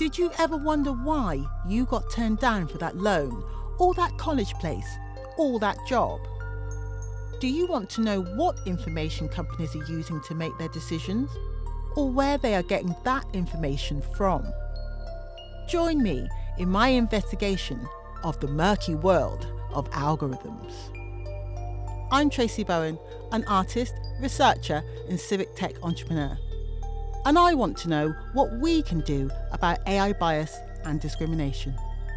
Did you ever wonder why you got turned down for that loan, or that college place, or that job? Do you want to know what information companies are using to make their decisions, or where they are getting that information from? Join me in my investigation of the murky world of algorithms. I'm Tracey Bowen, an artist, researcher and civic tech entrepreneur. And I want to know what we can do about AI bias and discrimination.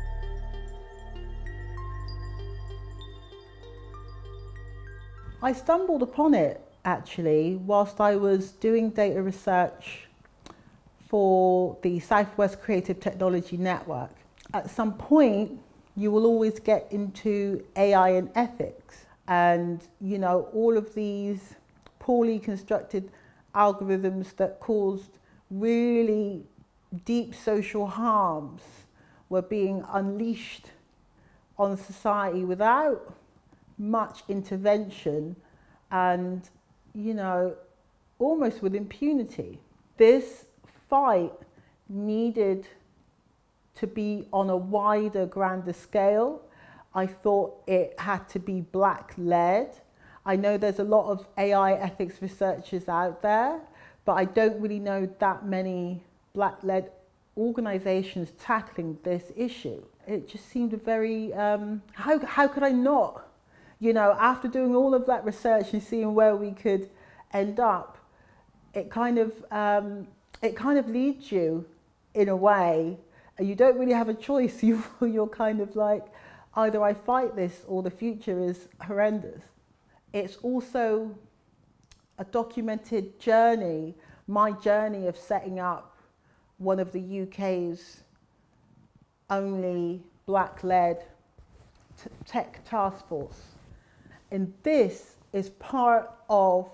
I stumbled upon it actually whilst I was doing data research for the Southwest Creative Technology Network. At some point, you will always get into AI and ethics, and you know, all of these poorly constructed algorithms that caused really deep social harms were being unleashed on society without much intervention and, you know, almost with impunity. This fight needed to be on a wider, grander scale. I thought it had to be Black-led. I know there's a lot of AI ethics researchers out there, but I don't really know that many Black-led organizations tackling this issue. It just seemed a very, how could I not? You know, after doing all of that research and seeing where we could end up, it kind of leads you in a way, and you don't really have a choice. You're kind of like, either I fight this or the future is horrendous. It's also a documented journey, my journey of setting up one of the UK's only Black-led tech task force. And this is part of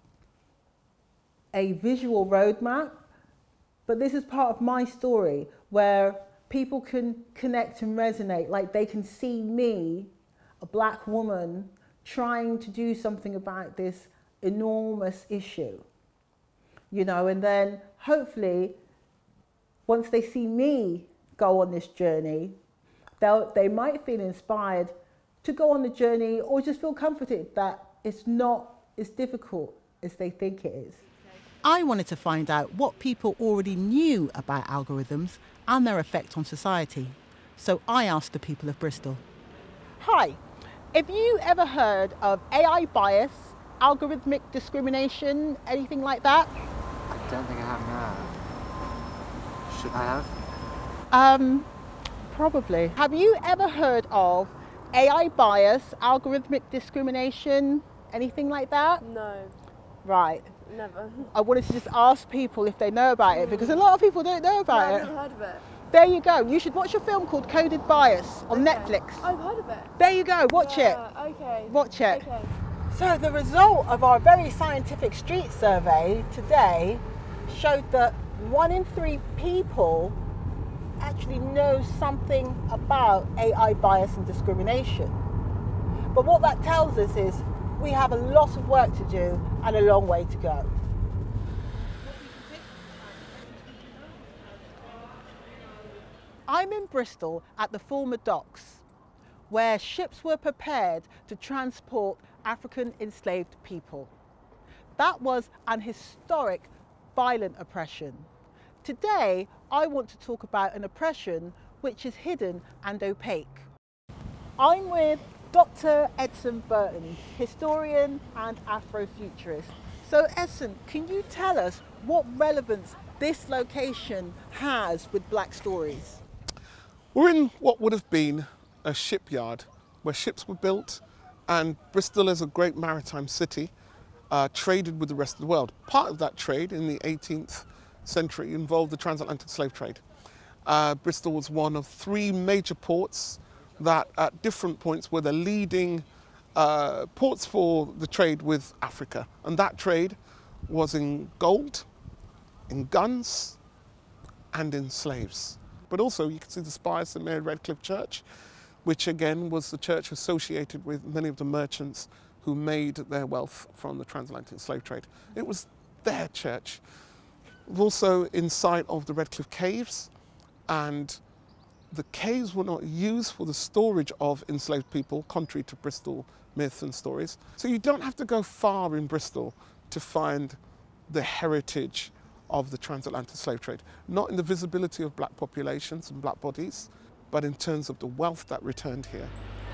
a visual roadmap, but this is part of my story where people can connect and resonate, like they can see me, a Black woman, trying to do something about this enormous issue, you know, and then hopefully once they see me go on this journey, they might feel inspired to go on the journey or just feel comforted that it's not as difficult as they think it is. I wanted to find out what people already knew about algorithms and their effect on society. So I asked the people of Bristol. Hi, have you ever heard of AI bias, algorithmic discrimination, anything like that? I don't think I have, no. Should I have? Probably. Have you ever heard of AI bias, algorithmic discrimination, anything like that? No. Right. Never. I wanted to just ask people if they know about it, because a lot of people don't know about it. I've never heard of it. There you go. You should watch a film called Coded Bias on Netflix. I've heard of it. There you go. Watch it. Okay. Watch it. Okay. So the result of our very scientific street survey today showed that 1 in 3 people actually know something about AI bias and discrimination. But what that tells us is we have a lot of work to do and a long way to go. I'm in Bristol at the former docks, where ships were prepared to transport African enslaved people. That was an historic, violent oppression. Today, I want to talk about an oppression which is hidden and opaque. I'm with Dr. Edson Burton, historian and Afrofuturist. So Edson, can you tell us what relevance this location has with Black stories? We're in what would have been a shipyard where ships were built, and Bristol is a great maritime city, traded with the rest of the world. Part of that trade in the 18th century involved the transatlantic slave trade. Bristol was one of 3 major ports that at different points were the leading ports for the trade with Africa. And that trade was in gold, in guns, and in slaves. But also you can see the spire of St Mary Redcliffe Church, which again was the church associated with many of the merchants who made their wealth from the transatlantic slave trade. It was their church. Also in sight of the Redcliffe Caves, and the caves were not used for the storage of enslaved people, contrary to Bristol myths and stories. So you don't have to go far in Bristol to find the heritage of the transatlantic slave trade. Not in the visibility of black populations and black bodies, but in terms of the wealth that returned here.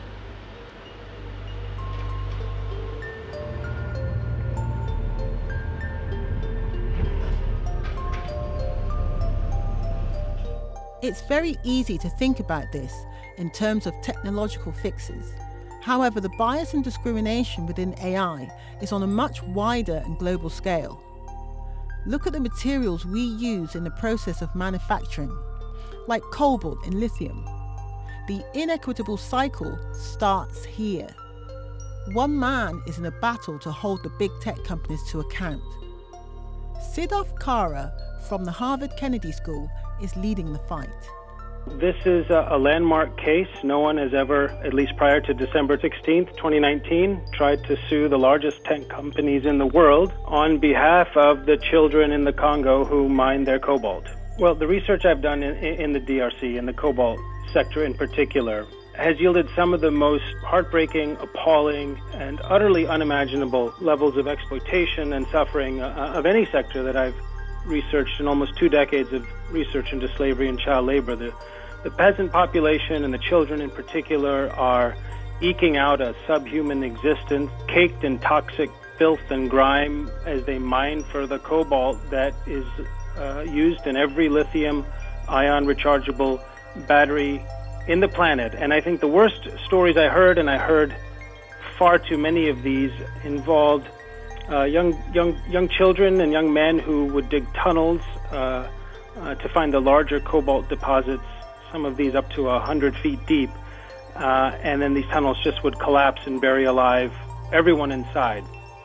It's very easy to think about this in terms of technological fixes. However, the bias and discrimination within AI is on a much wider and global scale. Look at the materials we use in the process of manufacturing, like cobalt and lithium. The inequitable cycle starts here. One man is in a battle to hold the big tech companies to account. Siddharth Kara from the Harvard Kennedy School is leading the fight. This is a landmark case. No one has ever, at least prior to December 16th, 2019, tried to sue the largest tech companies in the world on behalf of the children in the Congo who mine their cobalt. Well, the research I've done in the DRC, in the cobalt sector in particular, has yielded some of the most heartbreaking, appalling, and utterly unimaginable levels of exploitation and suffering of any sector that I've researched in almost 2 decades of research into slavery and child labor. The peasant population and the children in particular are eking out a subhuman existence, caked in toxic filth and grime as they mine for the cobalt that is used in every lithium-ion rechargeable battery in the planet. And I think the worst stories I heard, and I heard far too many of these, involved young children and young men who would dig tunnels to find the larger cobalt deposits, some of these up to 100 feet deep, and then these tunnels just would collapse and bury alive everyone inside.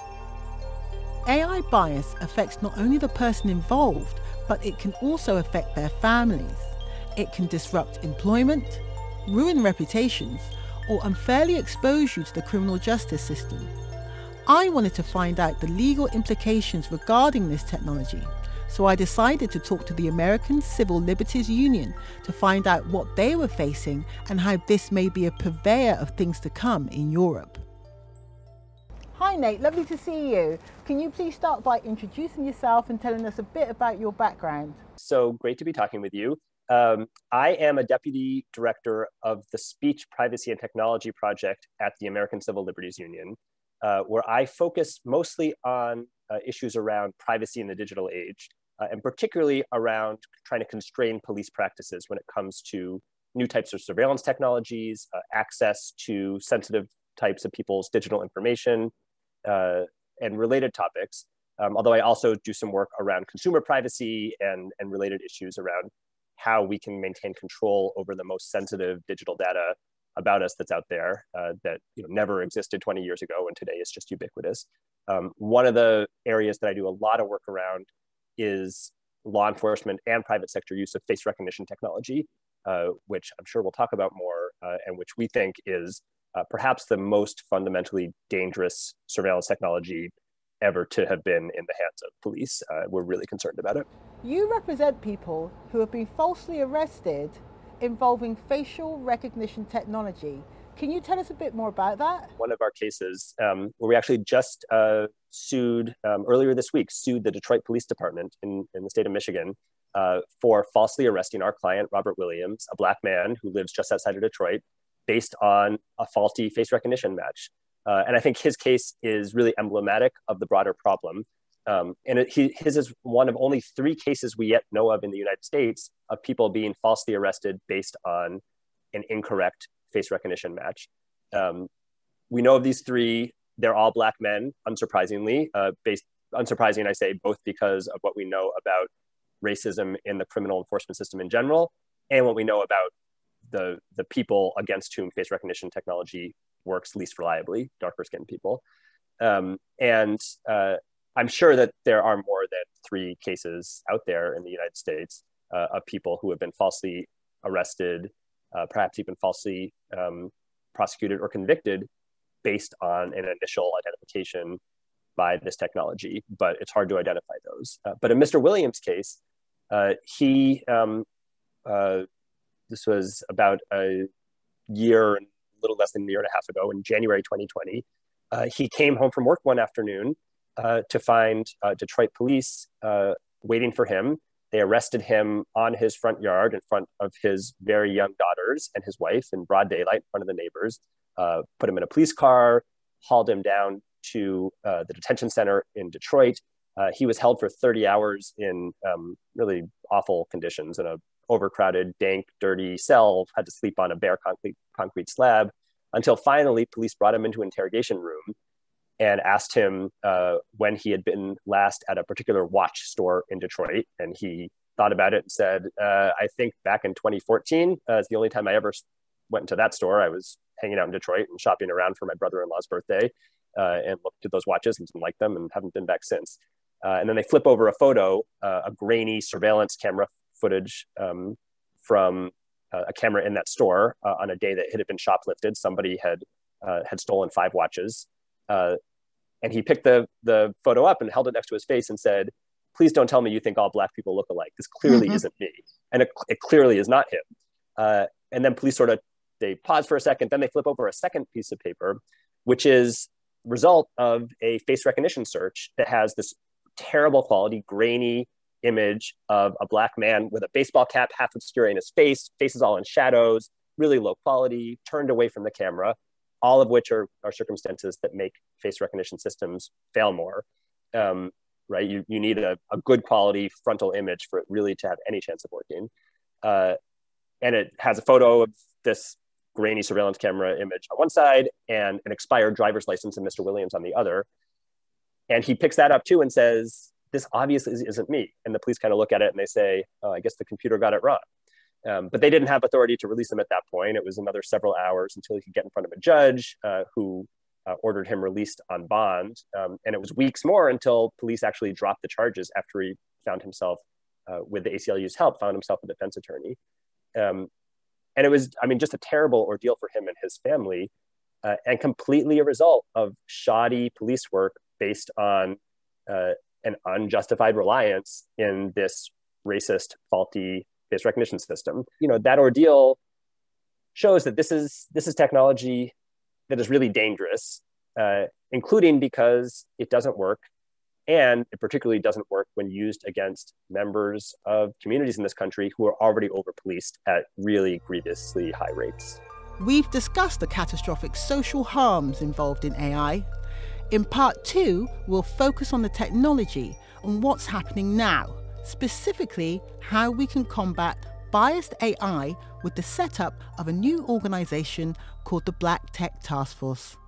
AI bias affects not only the person involved, but it can also affect their families. It can disrupt employment, ruin reputations, or unfairly expose you to the criminal justice system. I wanted to find out the legal implications regarding this technology, so I decided to talk to the American Civil Liberties Union to find out what they were facing and how this may be a purveyor of things to come in Europe. Hi Nate, lovely to see you. Can you please start by introducing yourself and telling us a bit about your background? So great to be talking with you. I am a deputy director of the Speech, Privacy, and Technology Project at the American Civil Liberties Union, where I focus mostly on issues around privacy in the digital age, and particularly around trying to constrain police practices when it comes to new types of surveillance technologies, access to sensitive types of people's digital information, and related topics. Although I also do some work around consumer privacy and related issues around how we can maintain control over the most sensitive digital data about us that's out there that never existed 20 years ago and today is just ubiquitous. One of the areas that I do a lot of work around is law enforcement and private sector use of face recognition technology, which I'm sure we'll talk about more, and which we think is perhaps the most fundamentally dangerous surveillance technology ever to have been in the hands of police. We're really concerned about it. You represent people who have been falsely arrested involving facial recognition technology. Can you tell us a bit more about that? One of our cases where we actually just sued, earlier this week, sued the Detroit Police Department in the state of Michigan for falsely arresting our client, Robert Williams, a Black man who lives just outside of Detroit, based on a faulty face recognition match. And I think his case is really emblematic of the broader problem. His is one of only 3 cases we yet know of in the United States of people being falsely arrested based on an incorrect face recognition match. We know of these 3, they're all Black men, unsurprisingly. Unsurprising, I say, both because of what we know about racism in the criminal enforcement system in general, and what we know about the people against whom face recognition technology works least reliably, darker skinned people. I'm sure that there are more than 3 cases out there in the United States of people who have been falsely arrested, perhaps even falsely prosecuted or convicted based on an initial identification by this technology, but it's hard to identify those. But in Mr. Williams' case, he this was about a year, a little less than a year and a half ago, in January 2020. He came home from work one afternoon to find Detroit police waiting for him. They arrested him on his front yard in front of his very young daughters and his wife in broad daylight in front of the neighbors, put him in a police car, hauled him down to the detention center in Detroit. He was held for 30 hours in really awful conditions in a overcrowded, dank, dirty cell, had to sleep on a bare concrete slab, until finally police brought him into an interrogation room and asked him when he had been last at a particular watch store in Detroit. And he thought about it and said, I think back in 2014 is the only time I ever went into that store. I was hanging out in Detroit and shopping around for my brother-in-law's birthday and looked at those watches and didn't like them and haven't been back since. And then they flip over a photo, a grainy surveillance camera footage from a camera in that store on a day that it had been shoplifted. Somebody had stolen 5 watches. And he picked the photo up and held it next to his face and said, please don't tell me you think all Black people look alike. This clearly isn't me. And it clearly is not him. And then police they pause for a second, then they flip over a second piece of paper, which is the result of a face recognition search that has this terrible quality, grainy image of a Black man with a baseball cap half obscuring his face is all in shadows, really low quality, turned away from the camera, all of which are circumstances that make face recognition systems fail more, right? You need a good quality frontal image for it really to have any chance of working. And it has a photo of this grainy surveillance camera image on one side and an expired driver's license of Mr. Williams on the other. And he picks that up too and says, this obviously isn't me. And the police kind of look at it and they say, oh, I guess the computer got it wrong. But they didn't have authority to release him at that point. It was another several hours until he could get in front of a judge who ordered him released on bond. And it was weeks more until police actually dropped the charges after he found himself, with the ACLU's help, found himself a defense attorney. And it was, just a terrible ordeal for him and his family, and completely a result of shoddy police work based on an unjustified reliance in this racist, faulty face recognition system. That ordeal shows that this is technology that is really dangerous, including because it doesn't work, and it particularly doesn't work when used against members of communities in this country who are already over-policed at really grievously high rates. We've discussed the catastrophic social harms involved in AI. In part 2, we'll focus on the technology and what's happening now, specifically how we can combat biased AI with the setup of a new organisation called the Black Tech Task Force.